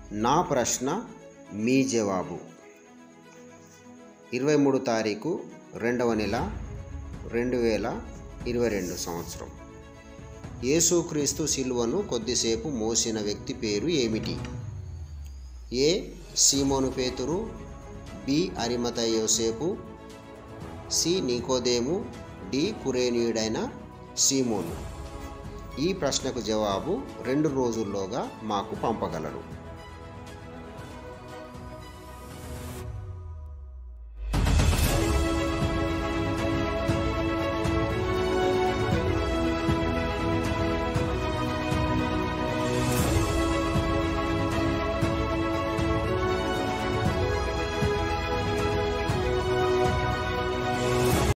నా ప్రశ్న మీ జవాబు 23 తారీఖు 2వ నెల 2022 సంవత్సరం. యేసుక్రీస్తు శిలువను కొద్దిసేపు మోసిన వ్యక్తి పేరు ఏమిటి? ఏ. సీమోను పేతురు, బి. అరిమతయ యోసేపు, సి. నికోదేము, డి. కురేనీయుడైన సీమోను. ఈ ప్రశ్నకు జవాబు 2 రోజుల్లోగా మాకు పంపగలరు.